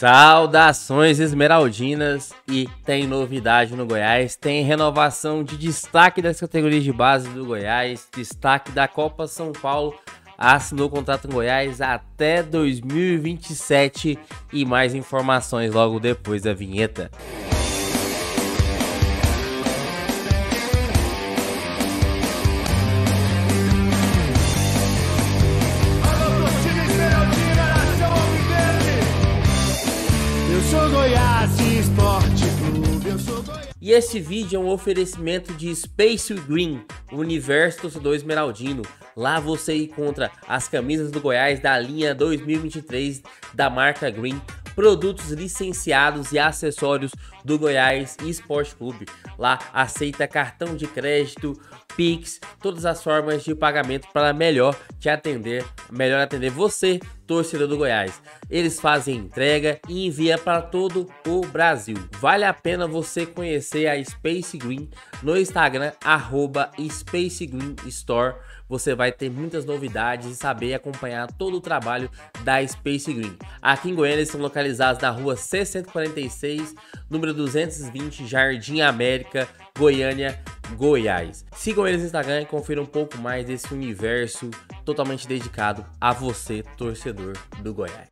Saudações esmeraldinas, e tem novidade no Goiás, tem renovação de destaque das categorias de base do Goiás, destaque da Copa São Paulo, assinou contrato com Goiás até 2027 e mais informações logo depois da vinheta. E esse vídeo é um oferecimento de Space Green, o universo torcedor esmeraldino. Lá você encontra as camisas do Goiás da linha 2023 da marca Green, produtos licenciados e acessórios do Goiás Esporte Clube. Lá aceita cartão de crédito, Pix, todas as formas de pagamento para melhor atender você, torcedor do Goiás. Eles fazem entrega e envia para todo o Brasil. Vale a pena você conhecer a Space Green no Instagram, @SpaceGreenStore. Você vai ter muitas novidades e saber acompanhar todo o trabalho da Space Green. Aqui em Goiânia eles estão localizados na rua C146, número 220, Jardim América, Goiânia, Goiás. Sigam eles no Instagram e confira um pouco mais desse universo totalmente dedicado a você, torcedor do Goiás.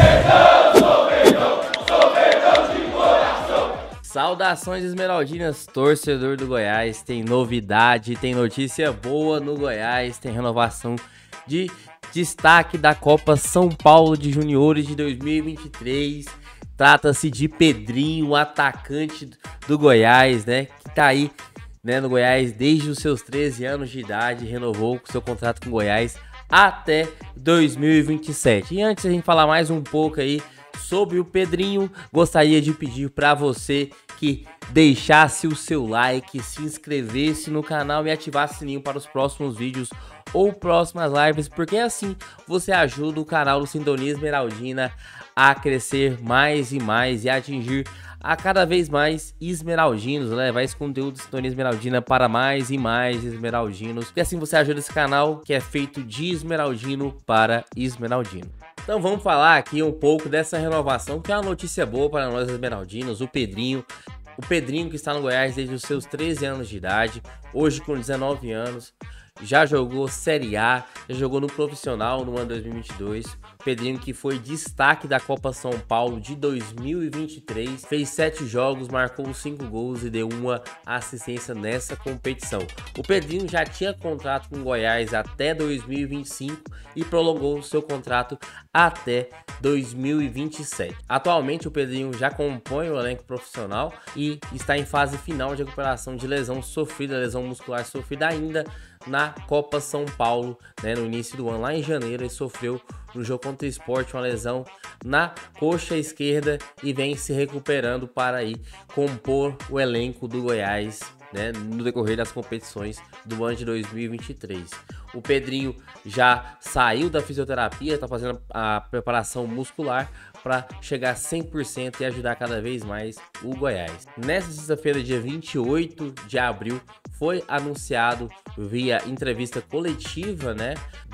Saudações esmeraldinas, torcedor do Goiás. Tem novidade, tem notícia boa no Goiás, tem renovação de destaque da Copa São Paulo de Juniores de 2023. Trata-se de Pedrinho, atacante do Goiás, né? Que tá aí, né, no Goiás desde os seus 13 anos de idade, renovou seu contrato com o Goiás até 2027. E antes de a gente falar mais um pouco aí sobre o Pedrinho, gostaria de pedir para você que deixasse o seu like, se inscrevesse no canal e ativasse o sininho para os próximos vídeos ou próximas lives, porque assim você ajuda o canal do Sintonia Esmeraldina a crescer mais e mais e atingir a cada vez mais esmeraldinos, levar esse conteúdo de Sintonia Esmeraldina para mais e mais esmeraldinos, e assim você ajuda esse canal que é feito de esmeraldino para esmeraldino. Então vamos falar aqui um pouco dessa renovação, que é uma notícia boa para nós esmeraldinos. O Pedrinho que está no Goiás desde os seus 13 anos de idade, hoje com 19 anos, já jogou Série A, já jogou no profissional no ano 2022. Pedrinho que foi destaque da Copa São Paulo de 2023, fez 7 jogos, marcou 5 gols e deu uma assistência nessa competição. O Pedrinho já tinha contrato com o Goiás até 2025 e prolongou seu contrato até 2027. Atualmente o Pedrinho já compõe o elenco profissional e está em fase final de recuperação de lesão muscular sofrida ainda na Copa São Paulo, né, no início do ano. Lá em janeiro ele sofreu no jogo contra o Sport uma lesão na coxa esquerda e vem se recuperando para aí compor o elenco do Goiás, né, no decorrer das competições do ano de 2023. O Pedrinho já saiu da fisioterapia, está fazendo a preparação muscular para chegar a 100% e ajudar cada vez mais o Goiás. Nesta sexta-feira, dia 28 de abril, foi anunciado via entrevista coletiva, né,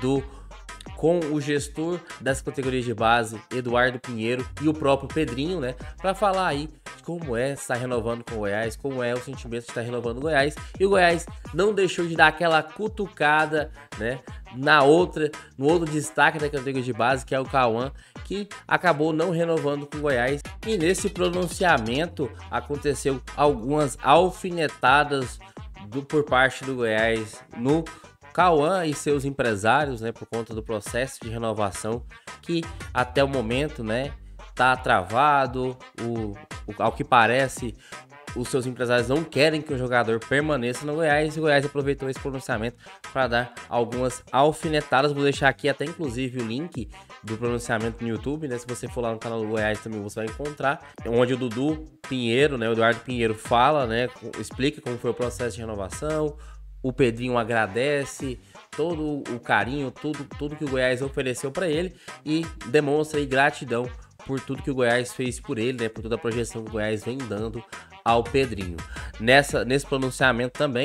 com o gestor das categorias de base, Eduardo Pinheiro, e o próprio Pedrinho, né, para falar aí de como é estar renovando com o Goiás, como é o sentimento de estar renovando o Goiás. E o Goiás não deixou de dar aquela cutucada, né, no outro destaque da categoria de base, que é o Cauã, que acabou não renovando com o Goiás. E nesse pronunciamento aconteceu algumas alfinetadas por parte do Goiás no Cauã e seus empresários, né, por conta do processo de renovação que até o momento, né, tá travado. Ao que parece, os seus empresários não querem que o jogador permaneça no Goiás, e o Goiás aproveitou esse pronunciamento para dar algumas alfinetadas. Vou deixar aqui até inclusive o link do pronunciamento no YouTube, né? Se você for lá no canal do Goiás também você vai encontrar, onde o Dudu Pinheiro, né, o Eduardo Pinheiro fala, né, explica como foi o processo de renovação. O Pedrinho agradece todo o carinho, tudo que o Goiás ofereceu para ele e demonstra aí gratidão por tudo que o Goiás fez por ele, né, por toda a projeção que o Goiás vem dando ao Pedrinho. Nesse pronunciamento também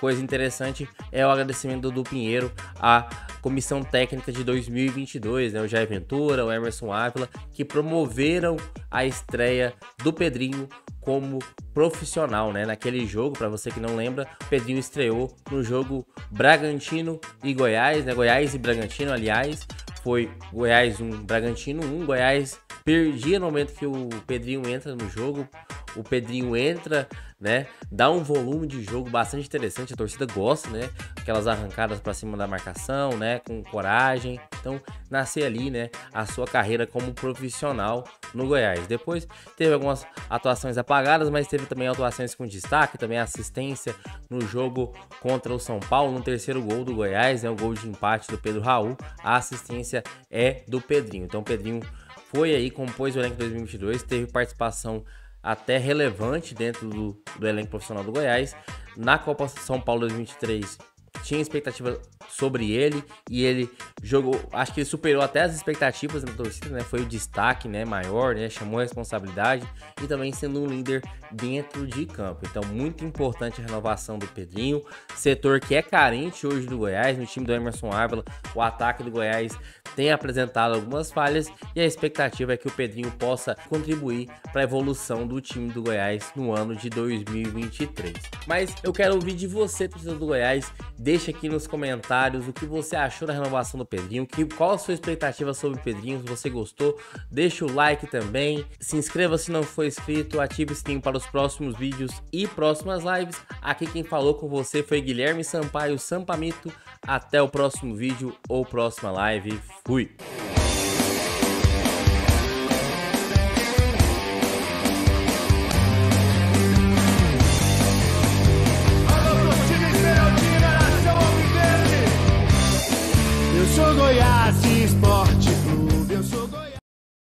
coisa interessante é o agradecimento do Pinheiro à comissão técnica de 2022, né? O Jair Ventura, o Emerson Ávila, que promoveram a estreia do Pedrinho como profissional, né? Naquele jogo, para você que não lembra, o Pedrinho estreou no jogo Bragantino e Goiás, né? Goiás e Bragantino, aliás, foi Goiás 1, Bragantino 1. Goiás perdia no momento que o Pedrinho entra no jogo. O Pedrinho entra, né? Dá um volume de jogo bastante interessante. A torcida gosta, né? Aquelas arrancadas para cima da marcação, né? Com coragem. Então, nascer ali, né? A sua carreira como profissional no Goiás. Depois teve algumas atuações apagadas, mas teve também atuações com destaque, também assistência no jogo contra o São Paulo, no terceiro gol do Goiás, né? O gol de empate do Pedro Raul. A assistência é do Pedrinho. Então, o Pedrinho foi aí, compôs o elenco 2022, teve participação até relevante dentro do elenco profissional do Goiás. Na Copa São Paulo 2023 tinha expectativa sobre ele e ele jogou, acho que ele superou até as expectativas da torcida, né? Foi o destaque, né, maior, né? Chamou a responsabilidade e também sendo um líder dentro de campo. Então, muito importante a renovação do Pedrinho, setor que é carente hoje do Goiás. No time do Emerson Ávila, o ataque do Goiás tem apresentado algumas falhas e a expectativa é que o Pedrinho possa contribuir para a evolução do time do Goiás no ano de 2023. Mas eu quero ouvir de você, torcedor do Goiás. Deixa aqui nos comentários o que você achou da renovação do Pedrinho, qual a sua expectativa sobre o Pedrinho, se você gostou, deixa o like também, se inscreva se não for inscrito, ative o sininho para os próximos vídeos e próximas lives. Aqui quem falou com você foi Guilherme Sampaio Sampamito. Até o próximo vídeo ou próxima live. Fui!